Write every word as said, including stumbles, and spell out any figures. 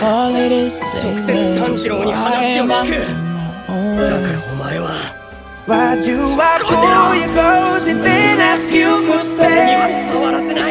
接炭治郎に話を聞く。だからお前は Why do I pull you close and then ask you for space?